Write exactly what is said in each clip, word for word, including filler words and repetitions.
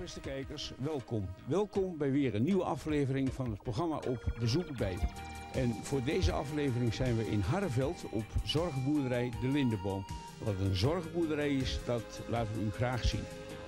beste kijkers, welkom. Welkom bij weer een nieuwe aflevering van het programma Op Bezoek bij. En voor deze aflevering zijn we in Harreveld op zorgboerderij De Lindeboom. Wat een zorgboerderij is, dat laten we u graag zien.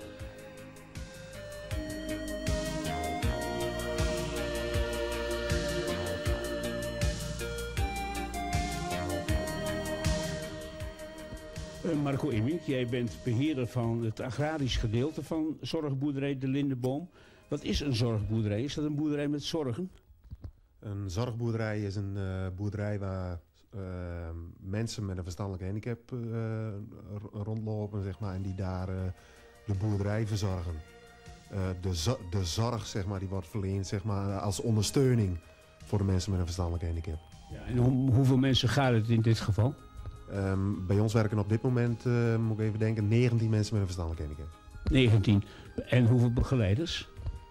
Marco Immink, jij bent beheerder van het agrarisch gedeelte van zorgboerderij De Lindeboom. Wat is een zorgboerderij? Is dat een boerderij met zorgen? Een zorgboerderij is een uh, boerderij waar uh, mensen met een verstandelijke handicap uh, rondlopen, zeg maar, en die daar uh, de boerderij verzorgen. Uh, de, zo de zorg, zeg maar, die wordt verleend, zeg maar, als ondersteuning voor de mensen met een verstandelijke handicap. Ja, en hoe, hoeveel mensen gaat het in dit geval? Um, bij ons werken op dit moment, uh, moet ik even denken, negentien mensen met een verstandelijke handicap. negentien. En hoeveel begeleiders?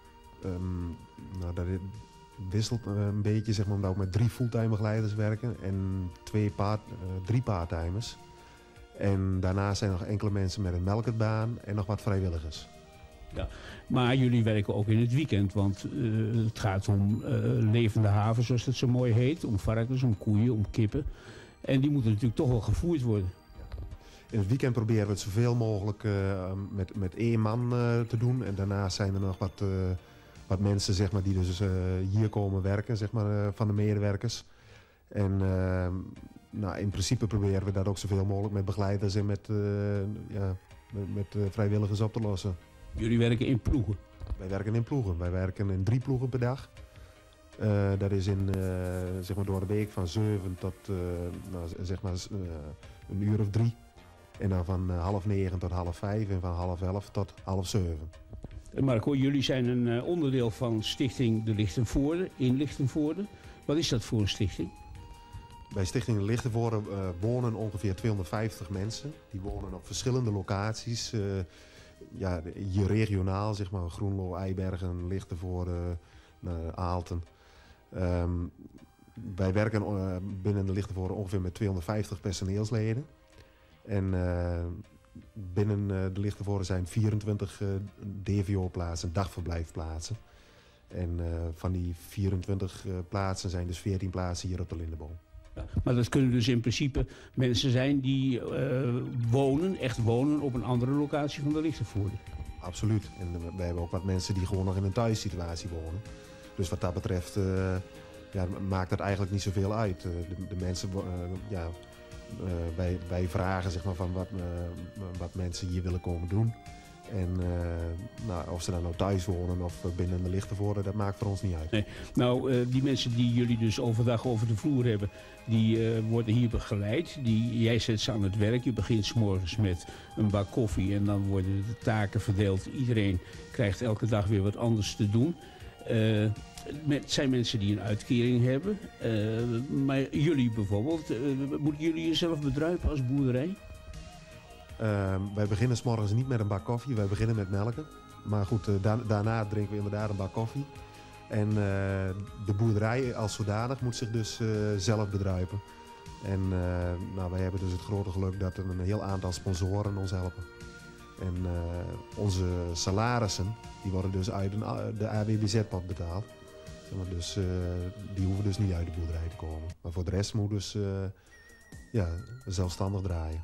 Um, nou, dat wisselt uh, een beetje, zeg maar, omdat we met drie fulltime begeleiders werken en twee part, uh, drie parttimers. En daarnaast zijn er nog enkele mensen met een melkertbaan en nog wat vrijwilligers. Ja, maar jullie werken ook in het weekend, want uh, het gaat om uh, levende haven, zoals het zo mooi heet. Om varkens, om koeien, om kippen. En die moeten natuurlijk toch wel gevoerd worden. In het weekend proberen we het zoveel mogelijk uh, met, met één man uh, te doen. En daarnaast zijn er nog wat, uh, wat mensen, zeg maar, die dus uh, hier komen werken, zeg maar, uh, van de medewerkers. En uh, nou, in principe proberen we dat ook zoveel mogelijk met begeleiders en met, uh, ja, met, met uh, vrijwilligers op te lossen. Jullie werken in ploegen? Wij werken in ploegen. Wij werken in drie ploegen per dag. Uh, dat is in, uh, zeg maar, door de week van zeven tot uh, nou, zeg maar, uh, een uur of drie. En dan van uh, half negen tot half vijf en van half elf tot half zeven. Marco, jullie zijn een uh, onderdeel van Stichting De Lichtenvoorde in Lichtenvoorde. Wat is dat voor een stichting? Bij Stichting De Lichtenvoorde uh, wonen ongeveer tweehonderdvijftig mensen. Die wonen op verschillende locaties. Uh, ja, hier regionaal, zeg maar, Groenlo, Eibergen, Lichtenvoorde, uh, Aalten. Um, wij werken uh, binnen de Lichtenvoorde ongeveer met tweehonderdvijftig personeelsleden. En uh, binnen uh, de Lichtenvoorde zijn vierentwintig uh, D V O-plaatsen, dagverblijfplaatsen. En uh, van die vierentwintig uh, plaatsen zijn dus veertien plaatsen hier op de Lindeboom. Ja, maar dat kunnen dus in principe mensen zijn die uh, wonen, echt wonen op een andere locatie van de Lichtenvoorde. Absoluut. En uh, we hebben ook wat mensen die gewoon nog in een thuissituatie wonen. Dus wat dat betreft uh, ja, maakt dat eigenlijk niet zoveel uit. Uh, de, de mensen, uh, ja, uh, wij, wij vragen, zeg maar, van wat, uh, wat mensen hier willen komen doen. En uh, nou, of ze dan nou thuis wonen of binnen de Lichtenvoorde, dat maakt voor ons niet uit. Nee. Nou, uh, die mensen die jullie dus overdag over de vloer hebben, die uh, worden hier begeleid. Die, jij zet ze aan het werk. Je begint 's morgens met een bak koffie en dan worden de taken verdeeld. Iedereen krijgt elke dag weer wat anders te doen. Uh, het zijn mensen die een uitkering hebben. Uh, maar jullie bijvoorbeeld, uh, moeten jullie jezelf bedruipen als boerderij? Uh, wij beginnen 's morgens niet met een bak koffie, wij beginnen met melken. Maar goed, uh, da daarna drinken we inderdaad een bak koffie. En uh, de boerderij als zodanig moet zich dus uh, zelf bedruipen. En uh, nou, wij hebben dus het grote geluk dat er een heel aantal sponsoren ons helpen. En uh, onze salarissen, die worden dus uit een, de A W B Z-pot betaald. Dus uh, die hoeven dus niet uit de boerderij te komen. Maar voor de rest moet dus uh, ja, zelfstandig draaien.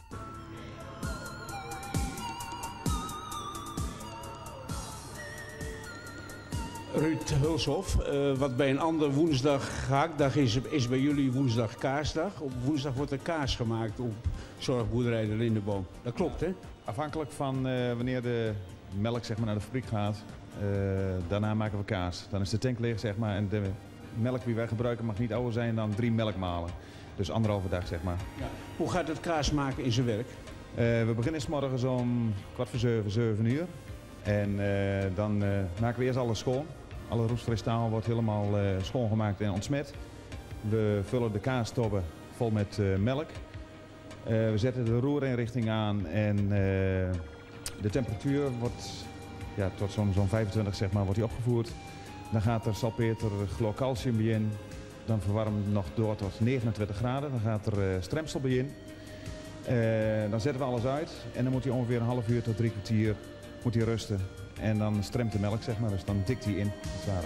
Ruud Hulshoff, uh, wat bij een ander woensdag gehaktdag is, is bij jullie woensdag kaasdag. Op woensdag wordt er kaas gemaakt op zorgboerderij De Lindeboom. Dat klopt, hè? Afhankelijk van uh, wanneer de melk, zeg maar, naar de fabriek gaat, uh, daarna maken we kaas. Dan is de tank leeg, zeg maar, en de melk die wij gebruiken mag niet ouder zijn dan drie melkmalen. Dus anderhalve dag, zeg maar. Ja. Hoe gaat het kaas maken in zijn werk? Uh, we beginnen 's morgens om kwart voor zeven, zeven uur. En uh, dan uh, maken we eerst alles schoon. Alle roestvrij staal wordt helemaal uh, schoongemaakt en ontsmet. We vullen de kaastobben vol met uh, melk. Uh, we zetten de roerinrichting aan en uh, de temperatuur wordt ja, tot zo'n zo'n vijfentwintig, zeg maar, wordt die opgevoerd. Dan gaat er salpeter, chlorcalcium bij in. Dan verwarmen we nog door tot negenentwintig graden. Dan gaat er uh, stremsel bij in. Uh, dan zetten we alles uit en dan moet hij ongeveer een half uur tot drie kwartier moet hij rusten. en dan stremt de melk, zeg maar. Dus dan dikt hij in, als het ware.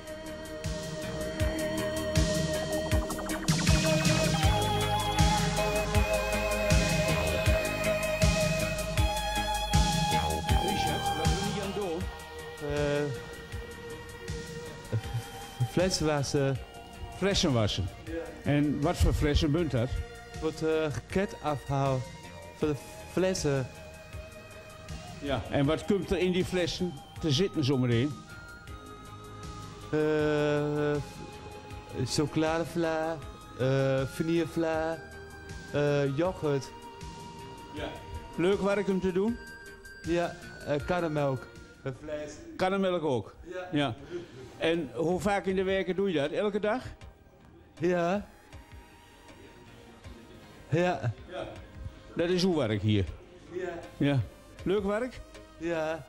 Richard, wat ben je aan het doen? Uh, flessen wassen. Flessen wassen. En wat voor flessen bent dat? Wordt uh, ket afhaal van de flessen. Ja. En wat komt er in die flessen te zitten zometeen? Uh, chocoladevla, uh, vanillevla, uh, yoghurt. Ja. Leuk werk om te doen? Ja, uh, karnemelk. Een fles. Karnemelk ook? Ja. Ja. En hoe vaak in de weken doe je dat? Elke dag? Ja. Ja. Ja. Dat is uw werk hier? Ja. Ja. Leuk werk? Ja.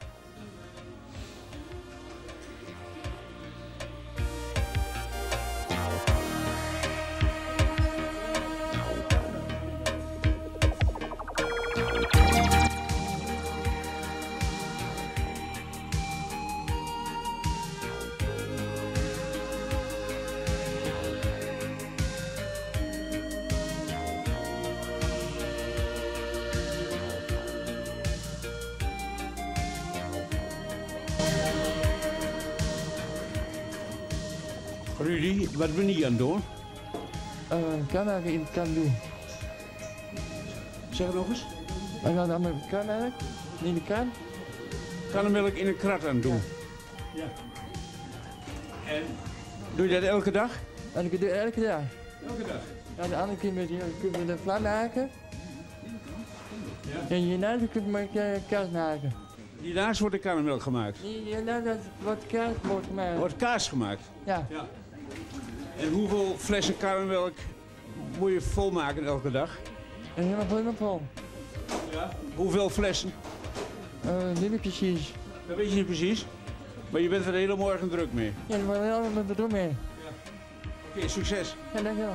Rudy, wat ben je aan het doen? Uh, karnemelk in kan doen. Zeg het nog eens. En dan met karnemelk in de kan. Karnemelk in een krat aan het doen? Ja. En doe je dat elke dag? En ik doe het elke dag. Elke dag? Ja, de andere keer met je kunt de vlam maken. Ja. En hierna kun je met uh, kaas maken. Hiernaast wordt de karnemelk gemaakt? Hierna dat wordt kaas wordt gemaakt. Wordt kaas gemaakt? Ja. Ja. En hoeveel flessen karnemelk moet je volmaken elke dag? En helemaal vol, helemaal vol. Ja. Hoeveel flessen? Uh, niet meer precies. Dat weet je niet precies. Maar je bent er de hele morgen druk mee. Ja, dat wordt wel met de doen mee. Ja. Oké, okay, succes. Ja, dankjewel.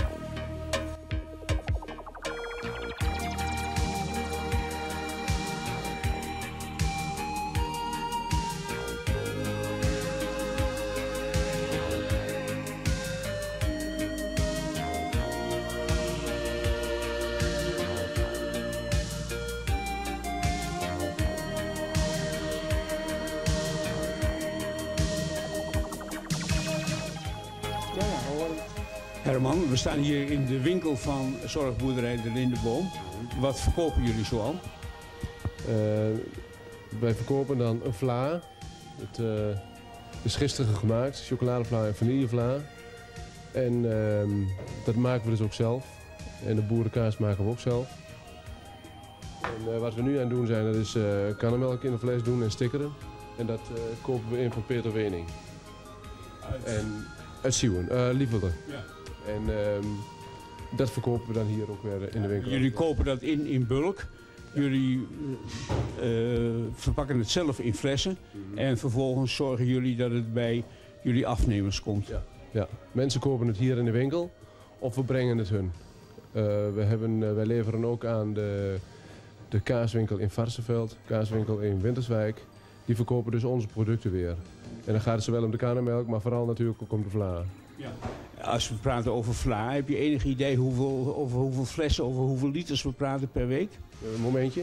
Herman, we staan hier in de winkel van zorgboerderij De Lindeboom. Wat verkopen jullie zoal? Uh, wij verkopen dan een vla. Het uh, is gisteren gemaakt, chocoladevla en vanillevla. En uh, dat maken we dus ook zelf. En de boerenkaas maken we ook zelf. En uh, wat we nu aan het doen zijn, dat is uh, karnemelk in de fles doen en stickeren. En dat uh, kopen we in van Peter Wening. Uit? En uit Sieuwen, uh, Lievelde. Ja. En uh, dat verkopen we dan hier ook weer in de winkel. Jullie kopen dat in in bulk. Jullie uh, verpakken het zelf in flessen. Mm-hmm. En vervolgens zorgen jullie dat het bij jullie afnemers komt. Ja, ja. Mensen kopen het hier in de winkel of we brengen het hun. Uh, we hebben, uh, wij leveren ook aan de, de kaaswinkel in Varsenveld, kaaswinkel in Winterswijk. Die verkopen dus onze producten weer. En dan gaat het zowel om de karnemelk, maar vooral natuurlijk ook om de vla. Ja. Als we praten over vla, heb je enig idee hoeveel, over hoeveel flessen, over hoeveel liters we praten per week? Een momentje.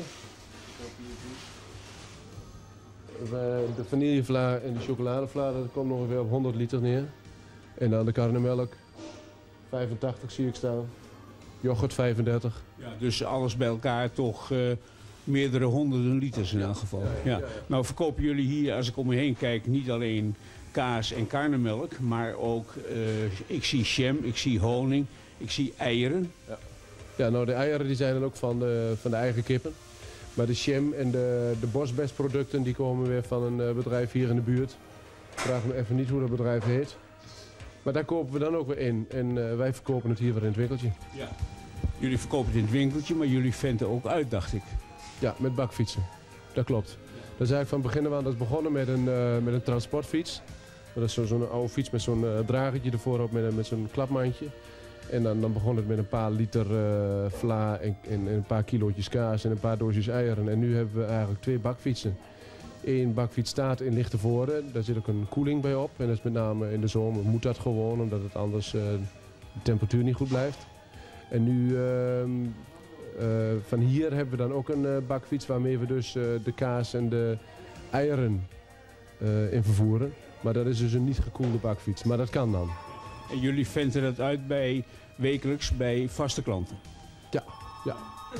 De vanillevla en de chocoladevla, dat komt ongeveer op honderd liter neer. En dan de karnemelk, vijfentachtig zie ik staan. Yoghurt vijfendertig. Ja, dus alles bij elkaar toch uh, meerdere honderden liters in elk geval. Ja, ja, ja. Ja. Nou verkopen jullie hier, als ik om me heen kijk, niet alleen kaas en karnemelk, maar ook, uh, ik zie jam, ik zie honing, ik zie eieren. Ja, ja nou de eieren die zijn dan ook van de, van de eigen kippen. Maar de jam en de, de bosbestproducten die komen weer van een uh, bedrijf hier in de buurt. Ik vraag me even niet hoe dat bedrijf heet. Maar daar kopen we dan ook weer in en uh, wij verkopen het hier weer in het winkeltje. Ja. Jullie verkopen het in het winkeltje, maar jullie venten ook uit, dacht ik. Ja, met bakfietsen. Dat klopt. Dat is eigenlijk van begin af aan, dat is begonnen met een, uh, met een transportfiets. Dat is zo'n zo oude fiets met zo'n uh, dragertje ervoor op met, met zo'n klapmandje. En dan, dan begon het met een paar liter uh, vla en, en, en een paar kilootjes kaas en een paar doosjes eieren. En nu hebben we eigenlijk twee bakfietsen. één bakfiets staat in Lichtenvoorde. Daar zit ook een koeling bij op. En dat is met name in de zomer moet dat gewoon, omdat het anders uh, de temperatuur niet goed blijft. En nu, uh, uh, van hier hebben we dan ook een uh, bakfiets waarmee we dus uh, de kaas en de eieren uh, in vervoeren. Maar dat is dus een niet gekoelde bakfiets. Maar dat kan dan. En jullie venten dat uit bij wekelijks bij vaste klanten? Ja, ja.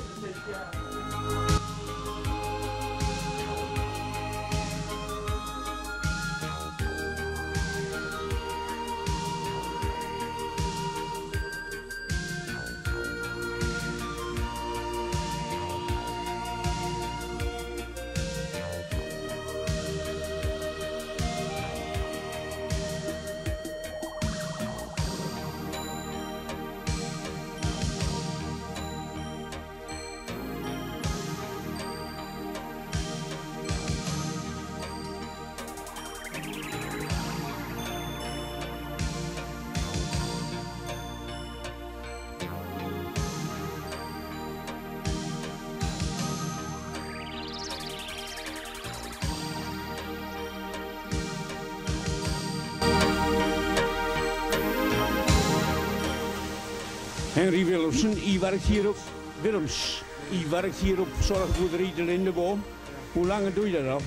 Henry Willemsen, u werkt hier op Willems. U werkt hier op zorgboerderij de Lindeboom. Hoe lang doe je dat al?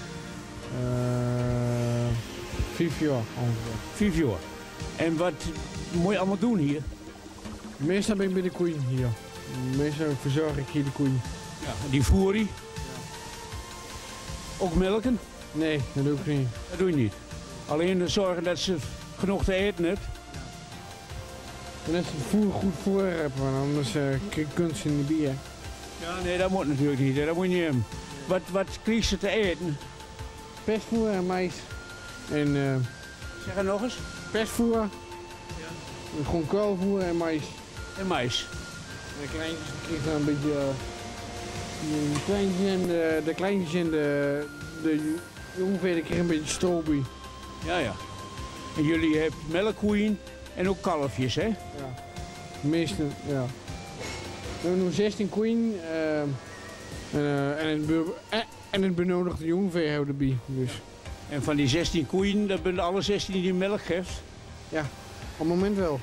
Uh, vijf jaar ongeveer. Vijf jaar. En wat moet je allemaal doen hier? Meestal ben ik bij de koeien hier. Meestal verzorg ik hier de koeien. Ja, die voer je? Ook melken? Nee, dat doe ik niet. Dat doe je niet. Alleen zorgen dat ze genoeg te eten hebben. En dat ze het voer goed voor hebben, want anders uh, kunnen ze niet bier. Ja, nee, dat moet natuurlijk niet. Dat moet je niet hebben. Wat, wat krijg ze te eten? Pestvoer en mais. En, uh, zeg het nog eens. Pestvoer. Ja. Gewoon kuilvoer en mais. En mais. En de kleintjes krijgen dan een beetje... Uh, de kleintjes en de, de kleintjes en de, de jongvee krijgen een beetje stro bij. Ja, ja. En jullie hebben melkkoeien en ook kalfjes, hè? Ja. De meeste, ja. We hebben nu zestien koeien uh, en, uh, en, het be en, en het benodigde jongvee houden erbij. Dus. En van die zestien koeien, dat zijn alle zestien die melk geeft? Ja, op het moment wel.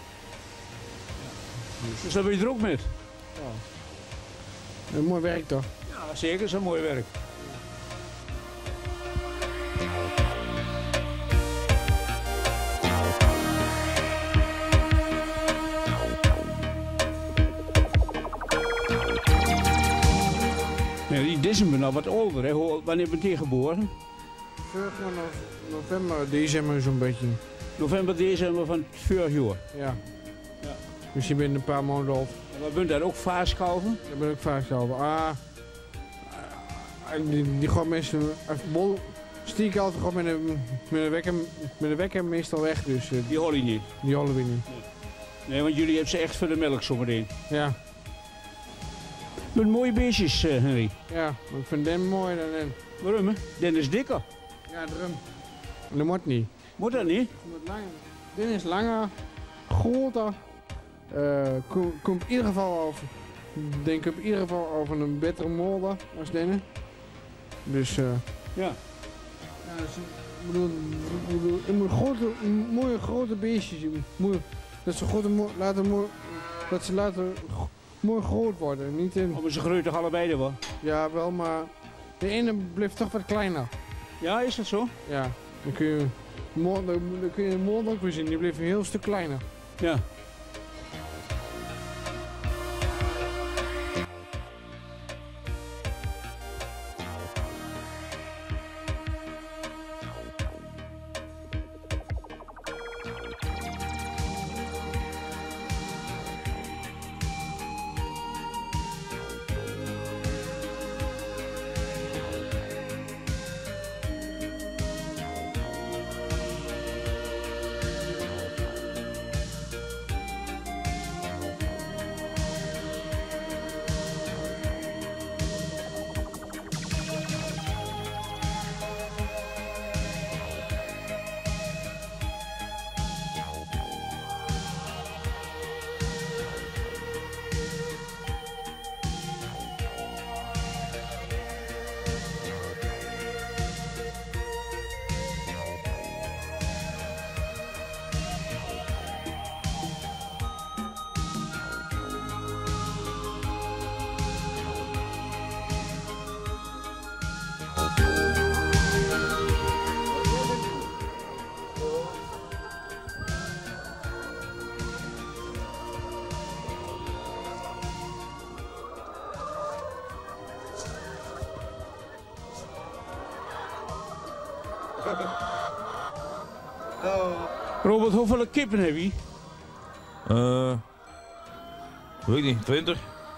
Dus daar ben je er ook met? Ja. Een mooi werk toch? Ja, zeker, dat is een mooi werk. Nee, die december nou wat ouder, hè? Wanneer ben je geboren? Vorig jaar november, december zo'n beetje. November, december van vorig jaar? Ja. Ja. Dus je bent een paar maanden oud. En wat ben je daar ook vaaskalven? Daar ben ik vaak zelf. Ah, die, die gaat meestal, bol, stiek altijd gewoon met de, met, de wekker, met de wekker meestal weg, dus uh, Die hoor je niet? Die horen we niet. Nee, want jullie hebben ze echt voor de melk zometeen. Ja. Met mooie beestjes, uh, Henry. Ja, maar ik vind Den mooi dan Den. Waarom, hè? Den is dikker. Ja, drum. Dat moet niet. Moet dat niet? Moet langer. Den is langer, groter. Uh, Komt kom in ieder geval over, denk ik op ieder geval over een betere molder als Denne. Dus uh, ja. Ja, dus, ik bedoel, ik bedoel, je moet grote, mooie grote beestjes. Je moet, dat ze grote, laten, mooi, dat ze laten mooi groot worden. Niet in... Oh, maar ze groeien toch allebei er wel? Ja, wel, maar de ene blijft toch wat kleiner. Ja, is dat zo? Ja, dan kun je, dan, dan kun je de molder ook weer zien. Die blijft een heel stuk kleiner. Ja. Robert, hoeveel kippen heb je? Uh, weet niet, twintig?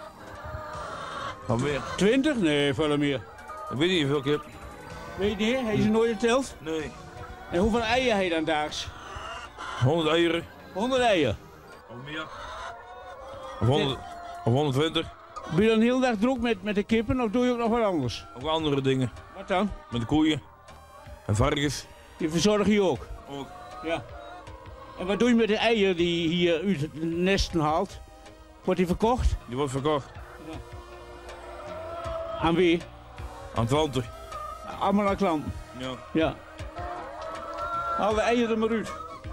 Of meer? twintig? Nee, veel meer. Ik weet niet hoeveel kip. Weet je niet, heb je ze nooit geteld? Nee. En hoeveel eieren heb je dan daags? honderd eieren. honderd eieren? Of meer. Of, honderd, of honderdtwintig. Ben je dan de hele dag druk met, met de kippen of doe je ook nog wat anders? Ook andere dingen. Wat dan? Met de koeien. En varkens. Die verzorg je ook? Ook. Ja. En wat doe je met de eieren die je hier uit de nesten haalt? Wordt die verkocht? Die wordt verkocht. Ja. Aan wie? Aan klanten. Allemaal aan klanten? Ja. Ja. Haal de eieren er maar uit.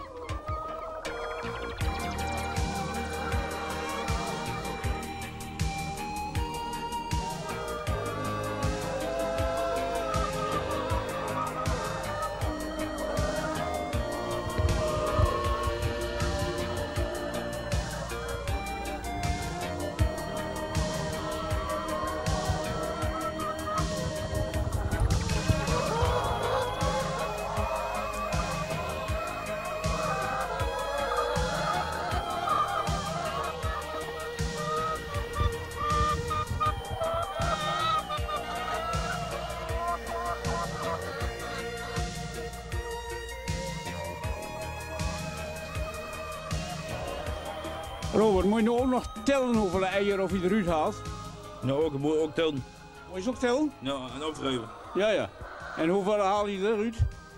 Robert, moet je nu ook nog tellen hoeveel eieren of je eruit haalt? Nou, ook, moet je ook tellen. Moet je ze ook tellen? Ja, en opschrijven. Ja, ja. En hoeveel haal je eruit?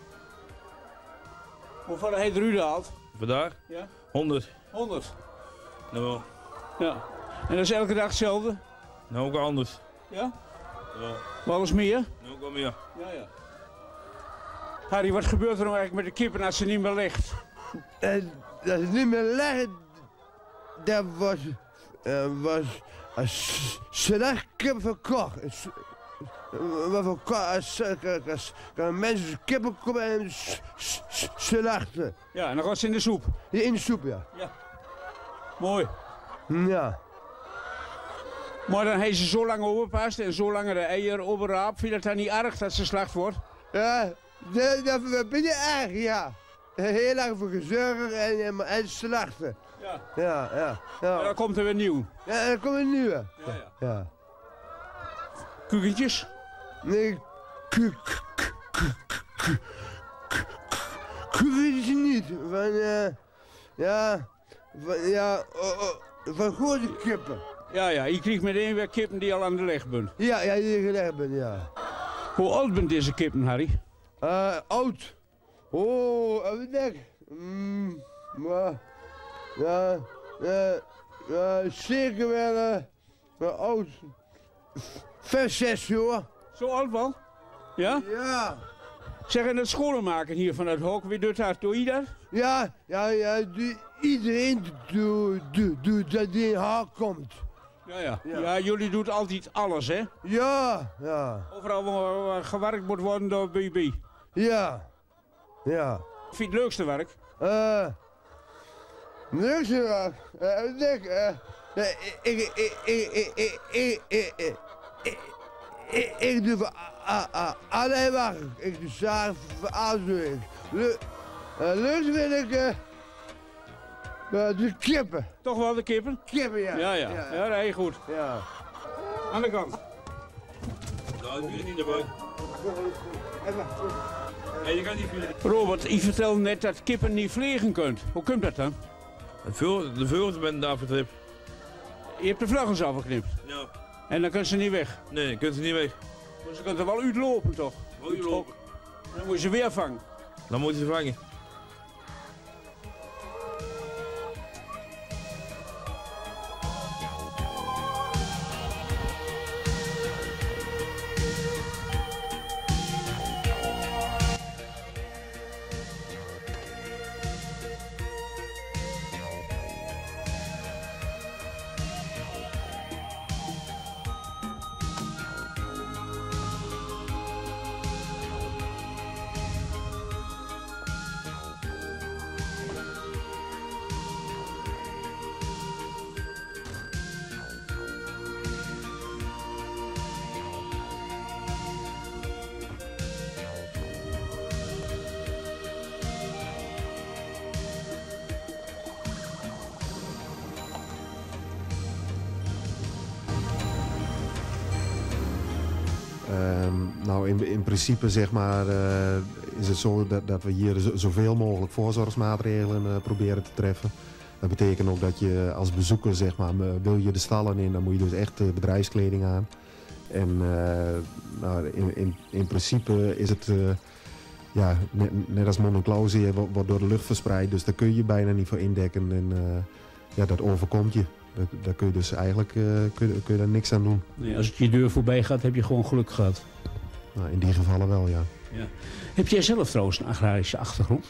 Hoeveel heb je eruit gehaald? Vandaag? Ja. honderd. honderd? Nou wel. Ja. En dat is elke dag hetzelfde? Nou ook wel anders. Ja? Ja. Wel eens meer? Nou ook wel meer. Ja, ja. Harry, wat gebeurt er nou eigenlijk met de kippen als ze niet meer legt? Uh, dat is niet meer leggen. Dat was, uh, was een slecht kip verkocht. Wat verkocht als, als, als mensen kippen komen en slachten. Ja, en dan gaat ze in de soep? In de soep, ja. Ja. Mooi. Ja. Maar dan heeft ze zo lang overpast en zo lang de eieren overraapt. Vind je het dan niet erg dat ze slacht wordt? Ja, dat, dat ben je erg, ja. Heel lang voor gezorgd en, en slachten. Ja. Ja, ja. ja. En dan komt er weer nieuw. Ja, dan komt er nieuwe. Ja, ja. Ja. Kukkentjes? Nee, kukkentjes niet. Van, uh, ja, van, ja, oh, oh, van grote kippen. Ja, ja, je krijgt meteen weer kippen die al aan de leg zijn. Ja, ja, die gelegd ben, ja. Hoe oud bent deze kippen, Harry? Uh, oud. Oh, even denken. Mm, maar, ja, ja, ja, zeker wel, uh, wel oud. Vijf, zes jaar. Zo oud wel? Ja? Ja. Zeg, en het schoonmaken hier vanuit Hok, wie doet dat? Doe je dat? Ja, ja, ja, die, iedereen doet do, do, dat die in haar komt. Ja, ja, Ja. ja. jullie doen altijd alles, hè? Ja, ja, Overal waar, waar gewerkt moet worden door B B. ja, ja. Vind je het leukste werk? Eh, niks meer. Eh, ik denk, eh, ik, ik, ik, ik, ik, ik, ik, ik, ik, ik, ik doe voor alleen werk. Ik doe zaken voor aanzoek. Leuk vind ik eh, de kippen. Toch wel de kippen? Kippen, ja. Ja, ja. Ja, ja, heel goed. Ja. Aan de kant. Nou, ik niet erbij. Nee, je kan niet vieren. Robert, je vertelde net dat kippen niet vliegen kunt. Hoe komt dat dan? De vleugels ben daar vertript. Je hebt de vleugels afgeknipt. Ja. En dan kunnen ze niet weg. Nee, je kunt ze niet weg. Maar ze kunnen er wel uitlopen, toch? Wel uitlopen. Dan moet je ze weer vangen. Dan moet je ze vangen. Nou, in, in principe zeg maar, uh, is het zo dat, dat we hier zo, zoveel mogelijk voorzorgsmaatregelen uh, proberen te treffen. Dat betekent ook dat je als bezoeker, zeg maar, wil je de stallen in, dan moet je dus echt uh, bedrijfskleding aan. En uh, nou, in, in, in principe is het, uh, ja, net, net als mond- en klauwzeer, wordt, wordt door de lucht verspreid. Dus daar kun je je bijna niet voor indekken en uh, ja, dat overkomt je. Daar, daar kun je dus eigenlijk uh, kun, kun je daar niks aan doen. Nee, als het je deur voorbij gaat, heb je gewoon geluk gehad. Nou, in die gevallen wel, ja. Ja. Heb jij zelf trouwens een agrarische achtergrond?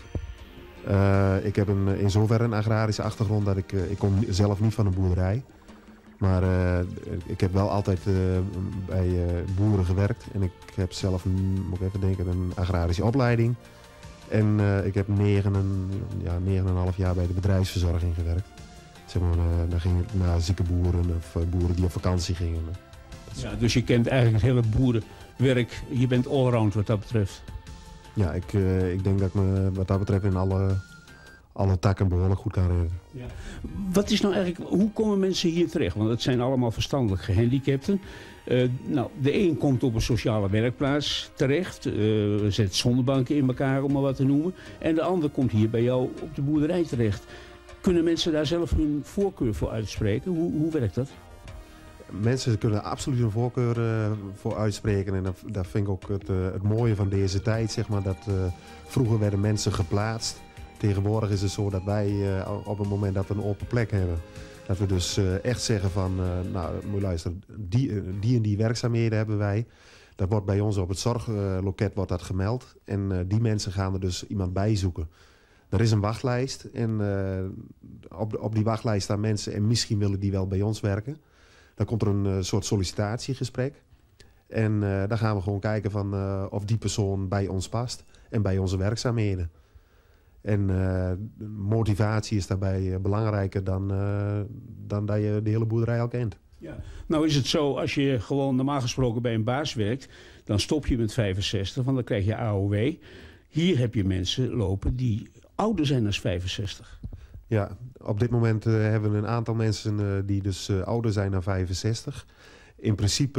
Uh, ik heb een, in zoverre een agrarische achtergrond dat ik, uh, ik kom zelf niet van een boerderij. Maar uh, ik heb wel altijd uh, bij uh, boeren gewerkt. En ik heb zelf, een, moet ik even denken, een agrarische opleiding. En uh, ik heb negen en, ja, negen en een half jaar bij de bedrijfsverzorging gewerkt. Zeg maar, uh, dan ging het naar zieke boeren of uh, boeren die op vakantie gingen. Ja, dus je kent eigenlijk het hele boerenwerk. Je bent allround wat dat betreft. Ja, ik, uh, ik denk dat ik me wat dat betreft in alle, alle takken behoorlijk goed kan redden. Ja. Wat is nou eigenlijk, hoe komen mensen hier terecht? Want het zijn allemaal verstandelijk gehandicapten. Uh, nou, de een komt op een sociale werkplaats terecht, uh, zet zonnebanken in elkaar om maar wat te noemen. En de ander komt hier bij jou op de boerderij terecht. Kunnen mensen daar zelf hun voorkeur voor uitspreken? Hoe, hoe werkt dat? Mensen kunnen absoluut een voorkeur uh, voor uitspreken. En dat, dat vind ik ook het, uh, het mooie van deze tijd. Zeg maar, dat, uh, vroeger werden mensen geplaatst. Tegenwoordig is het zo dat wij uh, op het moment dat we een open plek hebben... dat we dus uh, echt zeggen van... Uh, nou, moet je luisteren, die, die en die werkzaamheden hebben wij. Dat wordt bij ons op het zorgloket wordt dat gemeld. En uh, die mensen gaan er dus iemand bij zoeken. Er is een wachtlijst. En uh, op, op die wachtlijst staan mensen... en misschien willen die wel bij ons werken. Dan komt er een uh, soort sollicitatiegesprek. En uh, dan gaan we gewoon kijken van, uh, of die persoon bij ons past. En bij onze werkzaamheden. En uh, motivatie is daarbij uh, belangrijker dan, uh, dan dat je de hele boerderij al kent. Ja. Nou is het zo, als je gewoon normaal gesproken bij een baas werkt... dan stop je met vijfenzestig, want dan krijg je A O W. Hier heb je mensen lopen die ouder zijn dan vijfenzestig. Ja, op dit moment uh, hebben we een aantal mensen uh, die dus uh, ouder zijn dan vijfenzestig. In principe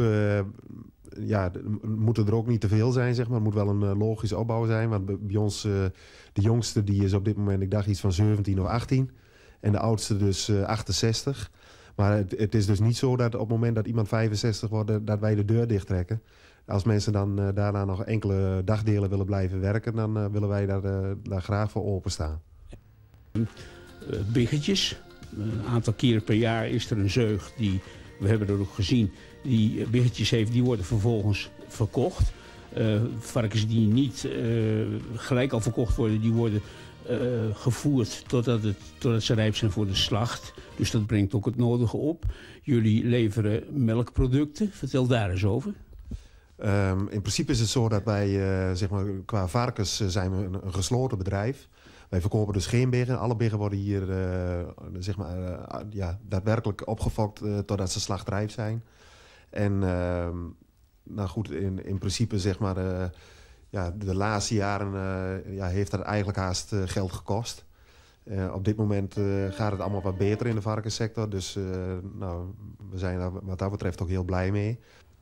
uh, ja, moeten er ook niet te veel zijn, zeg maar. Het moet wel een uh, logische opbouw zijn. Want bij ons, uh, de jongste die is op dit moment, ik dacht iets van zeventien of achttien. En de oudste dus uh, achtenzestig. Maar het, het is dus niet zo dat op het moment dat iemand vijfenzestig wordt, dat wij de deur dicht trekken. Als mensen dan uh, daarna nog enkele dagdelen willen blijven werken, dan uh, willen wij daar, uh, daar graag voor openstaan. Uh, biggetjes. Een aantal keren per jaar is er een zeug die, we hebben dat ook gezien, die biggetjes heeft, die worden vervolgens verkocht. Uh, varkens die niet uh, gelijk al verkocht worden, die worden uh, gevoerd totdat, het, totdat ze rijp zijn voor de slacht. Dus dat brengt ook het nodige op. Jullie leveren melkproducten. Vertel daar eens over. Um, in principe is het zo dat wij, uh, zeg maar, qua varkens uh, zijn we een, een gesloten bedrijf. Wij verkopen dus geen biggen. Alle biggen worden hier uh, zeg maar, uh, ja, daadwerkelijk opgefokt uh, totdat ze slachtrijp zijn. En uh, nou goed, in, in principe zeg maar, uh, ja, de laatste jaren uh, ja, heeft dat eigenlijk haast uh, geld gekost. Uh, op dit moment uh, gaat het allemaal wat beter in de varkenssector. Dus uh, nou, we zijn daar wat dat betreft ook heel blij mee.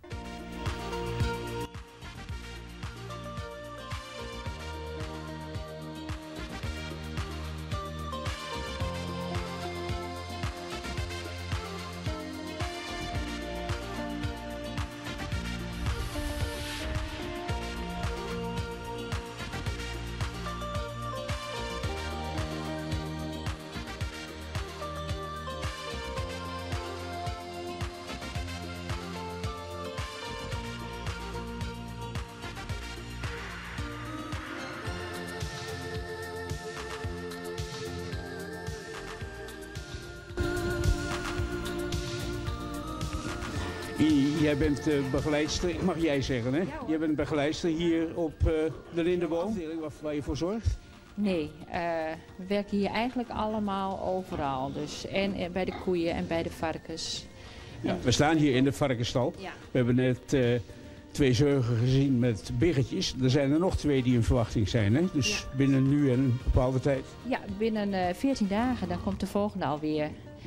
Jij bent uh, begeleidster, mag jij zeggen, hè? Ja, jij bent begeleidster hier op uh, de Lindenboom, waar je voor zorgt? Nee, uh, we werken hier eigenlijk allemaal overal. Dus en, en bij de koeien en bij de varkens. Ja, we staan hier in de varkensstal. Ja. We hebben net uh, twee zeugen gezien met biggetjes. Er zijn er nog twee die in verwachting zijn, hè? Dus ja. Binnen nu en een bepaalde tijd. Ja, binnen uh, veertien dagen, dan komt de volgende alweer. Ja.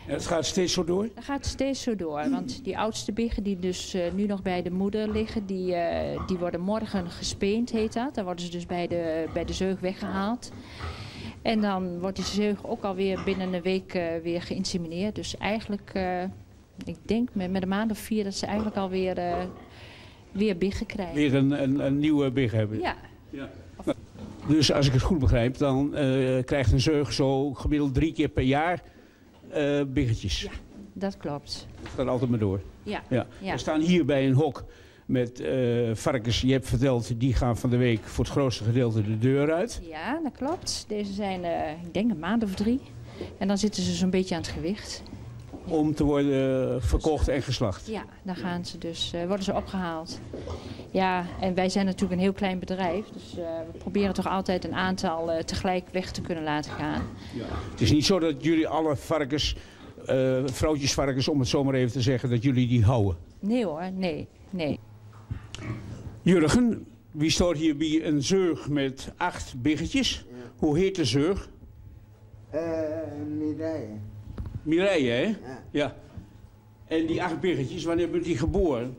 En het gaat steeds zo door? Dat gaat steeds zo door, want die oudste biggen die dus uh, nu nog bij de moeder liggen, die, uh, die worden morgen gespeend, heet dat. Dan worden ze dus bij de, bij de zeug weggehaald. En dan wordt die zeug ook alweer binnen een week uh, weer geïnsemineerd. Dus eigenlijk, uh, ik denk met, met een maand of vier dat ze eigenlijk alweer uh, weer biggen krijgen. Weer een, een, een nieuwe big hebben? Ja. Ja. Dus als ik het goed begrijp, dan uh, krijgt een zeug zo gemiddeld drie keer per jaar uh, biggetjes. Ja, dat klopt. Dat gaat altijd maar door. Ja. Ja. Ja. We staan hier bij een hok met uh, varkens. Je hebt verteld, die gaan van de week voor het grootste gedeelte de deur uit. Ja, dat klopt. Deze zijn, uh, ik denk, een maand of drie. En dan zitten ze zo'n beetje aan het gewicht. Om te worden verkocht en geslacht. Ja, dan gaan ze dus, uh, worden ze opgehaald. Ja, en wij zijn natuurlijk een heel klein bedrijf. Dus uh, we proberen toch altijd een aantal uh, tegelijk weg te kunnen laten gaan. Ja. Het is niet zo dat jullie alle varkens, uh, vrouwtjesvarkens om het zo maar even te zeggen, dat jullie die houden? Nee hoor, nee, nee. Jurgen, wie staat hier bij een zeug met acht biggetjes? Ja. Hoe heet de zeug? Uh, Mireille. Mireille, hè? Ja. Ja. En die acht biggetjes, wanneer bent die geboren?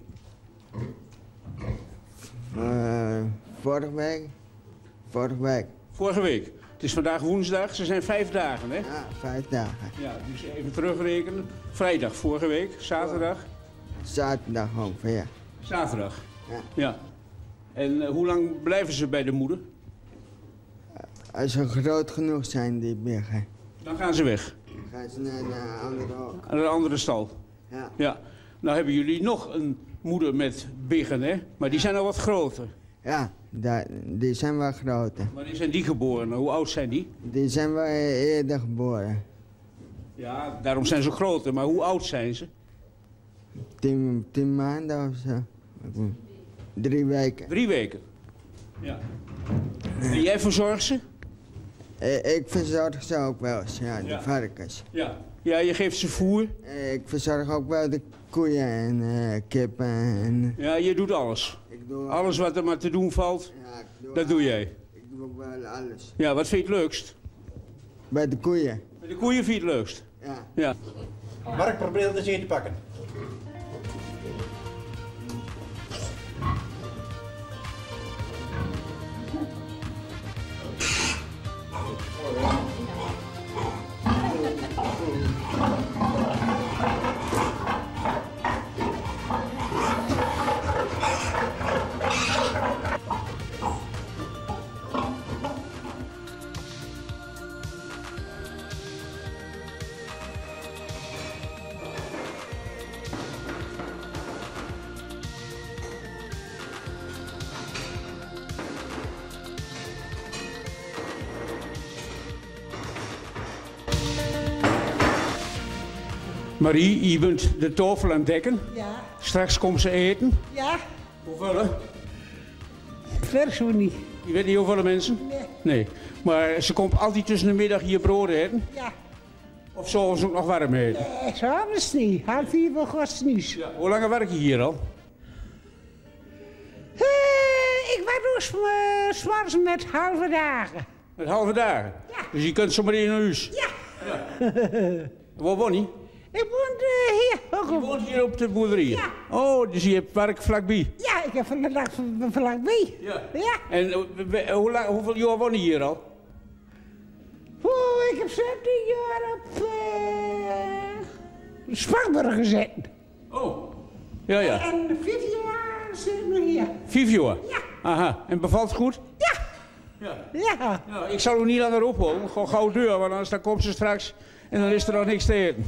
Uh, vorige week. Vorige week. Vorige week. Het is vandaag woensdag, ze zijn vijf dagen, hè? Ja, vijf dagen. Ja, dus even terugrekenen. Vrijdag, vorige week, zaterdag. Zaterdag ongeveer, ja. Zaterdag? Ja. Ja. En uh, hoe lang blijven ze bij de moeder? Uh, als ze groot genoeg zijn, die biggen. Dan gaan ze weg? Dan gaan ze naar een andere hok. Naar een andere stal? Ja. Ja. Nou hebben jullie nog een moeder met biggen, hè? Maar die zijn al wat groter. Ja, dat, die zijn wel groter. Wanneer zijn die geboren? Hoe oud zijn die? Die zijn wel eerder geboren. Ja, daarom zijn ze groter. Maar hoe oud zijn ze? Tien, tien maanden of zo. Drie weken. Drie weken? Ja. En jij verzorgt ze? Ik verzorg ze ook wel eens, ja, de Ja. varkens. Ja. Ja, je geeft ze voer? Ik verzorg ook wel de koeien en uh, kippen. En... Ja, je doet alles? Ik doe alles wat er maar te doen valt, ja, ik doe dat doe jij? Ik doe ook wel alles. Ja, wat vind je het leukst? Bij de koeien. Bij de koeien vind je het leukst? Ja. Ja. Mark, probeer het eens in te pakken. Marie, je bent de tafel aan het dekken. Ja. Straks komt ze eten. Ja. Hoeveel? Ver zo niet. Je weet niet hoeveel mensen? Nee. Nee. Maar ze komt altijd tussen de middag hier brood eten? Ja. Of zullen ze ook nog warm eten? Nee, zo is het niet. Half vier voor godsdienst. Ja. Hoe lang werk je hier al? Uh, ik werk dus uh, 's morgens met halve dagen. Met halve dagen? Ja. Dus je kunt zomaar in huis? Ja. Ja. Waar woon je? Ik woon uh, hier. Ook je woont hier op de boerderij? Ja. Oh, dus je hebt werk vlakbij? Ja, ik heb vandaag vlakbij. Ja. Ja. En uh, hoe lang, hoeveel jaar woon je hier al? Oeh, ik heb zeventien jaar op uh, Spakenburg gezeten. Oh. Ja, ja. En vijftien jaar zit ik nu hier. Vijf jaar? Ja. Aha. En bevalt het goed? Ja. Ja. Ja. Ja, ik zal er niet langer ophouden. Gewoon gauw deur, want anders dan komt ze straks en dan is er nog niks te eten.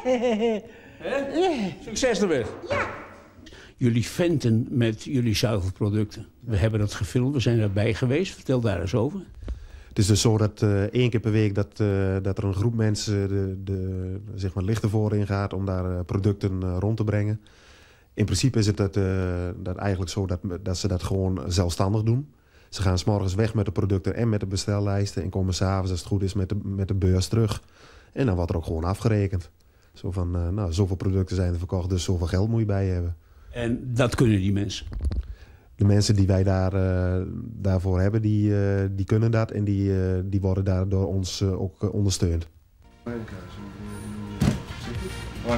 Hè? Succes ermee. Ja. Jullie venten met jullie zuivelproducten. We hebben dat gefilmd, we zijn erbij geweest. Vertel daar eens over. Het is dus zo dat uh, één keer per week dat, uh, dat er een groep mensen de, de zeg maar Lichtenvoorde in gaat om daar uh, producten uh, rond te brengen. In principe is het dat, uh, dat eigenlijk zo dat, dat ze dat gewoon zelfstandig doen. Ze gaan 's morgens weg met de producten en met de bestellijsten en komen 's avonds, als het goed is, met de, met de beurs terug. En dan wordt er ook gewoon afgerekend. Zo van, uh, nou, zoveel producten zijn er verkocht, dus zoveel geld moet je bij je hebben. En dat kunnen die mensen? De mensen die wij daar, uh, daarvoor hebben, die, uh, die kunnen dat en die, uh, die worden daar door ons uh, ook uh, ondersteund. One.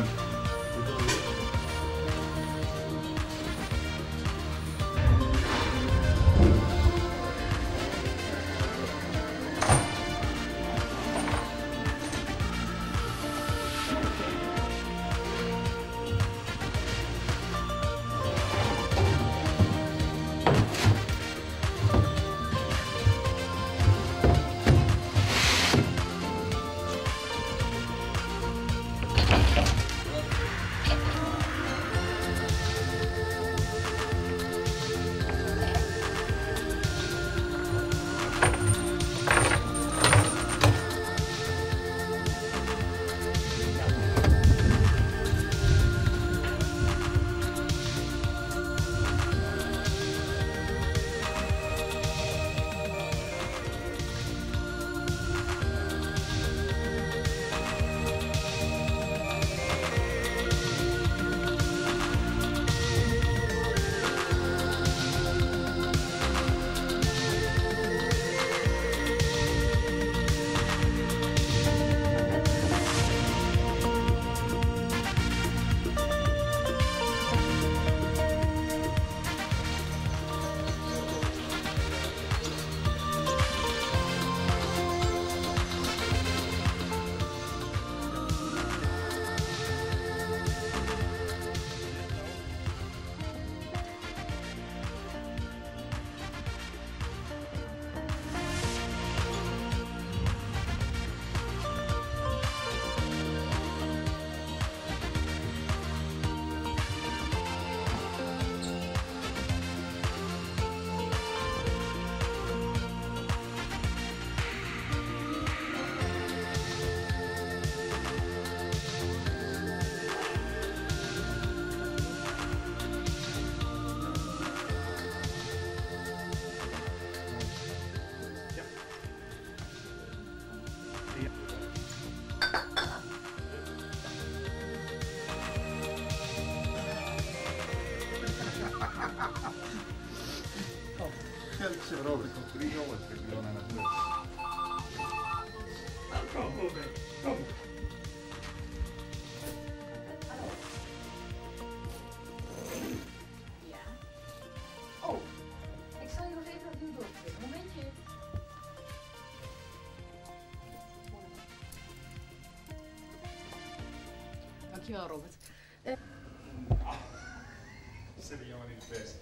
Robert komt drie nul, ik heb gewoon aan het nul. Kom, kom, kom. Ja. Oh, ik zal je nog even opnieuw doorklikken. Momentje. Dankjewel, Robert. Uh... Zet die jongen in de best.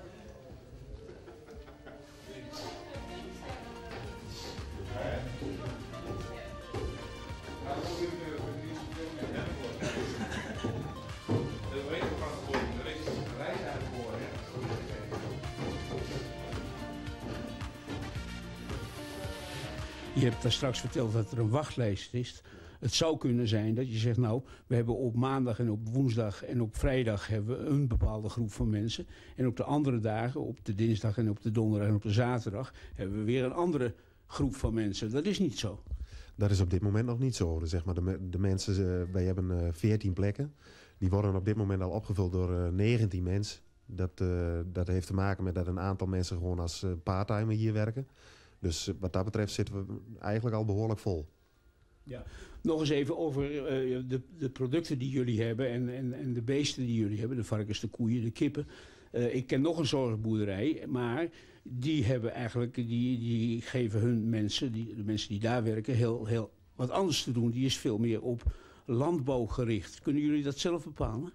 Je hebt daar straks verteld dat er een wachtlijst is. Het zou kunnen zijn dat je zegt, nou, we hebben op maandag en op woensdag en op vrijdag hebben we een bepaalde groep van mensen. En op de andere dagen, op de dinsdag en op de donderdag en op de zaterdag, hebben we weer een andere groep van mensen. Dat is niet zo. Dat is op dit moment nog niet zo. Dus zeg maar de, de mensen, wij hebben veertien plekken. Die worden op dit moment al opgevuld door uh, negentien mensen. Dat, uh, dat heeft te maken met dat een aantal mensen gewoon als uh, parttimer hier werken. Dus uh, wat dat betreft zitten we eigenlijk al behoorlijk vol. Ja. Nog eens even over uh, de, de producten die jullie hebben en, en, en de beesten die jullie hebben. De varkens, de koeien, de kippen. Uh, ik ken nog een zorgboerderij, maar die hebben eigenlijk, die, die geven hun mensen, die, de mensen die daar werken, heel, heel wat anders te doen. Die is veel meer op landbouw gericht. Kunnen jullie dat zelf bepalen?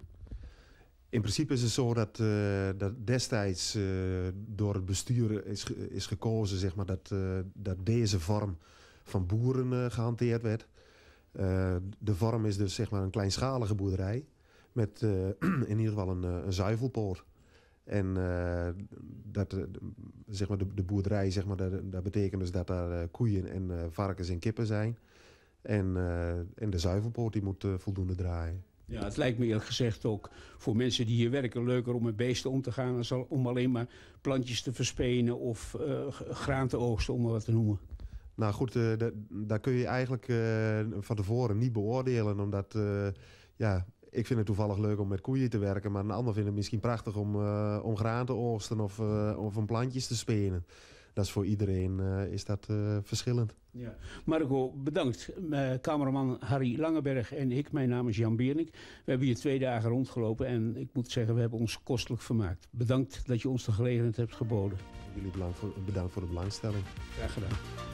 In principe is het zo dat, uh, dat destijds uh, door het bestuur is, is gekozen, zeg maar, dat, uh, dat deze vorm van boeren uh, gehanteerd werd. Uh, de vorm is dus zeg maar een kleinschalige boerderij met uh, in ieder geval een, een zuivelpoort. En uh, dat, uh, zeg maar de, de boerderij, zeg maar, dat, dat betekent dus dat daar uh, koeien en uh, varkens en kippen zijn. En, uh, en de zuivelpoort die moet uh, voldoende draaien. Ja, het lijkt me eerlijk gezegd ook voor mensen die hier werken leuker om met beesten om te gaan dan om alleen maar plantjes te verspenen of uh, graan te oogsten, om maar wat te noemen. Nou goed, uh, daar kun je eigenlijk uh, van tevoren niet beoordelen, omdat uh, ja, ik vind het toevallig leuk om met koeien te werken, maar een ander vindt het misschien prachtig om, uh, om graan te oogsten of, uh, of om plantjes te spenen. dat is voor iedereen uh, is dat, uh, verschillend. Ja. Marco, bedankt. Uh, cameraman Harry Langeberg en ik. Mijn naam is Jan Beernik. We hebben hier twee dagen rondgelopen en ik moet zeggen, we hebben ons kostelijk vermaakt. Bedankt dat je ons de gelegenheid hebt geboden. Jullie bedankt voor, bedankt voor de belangstelling. Graag gedaan.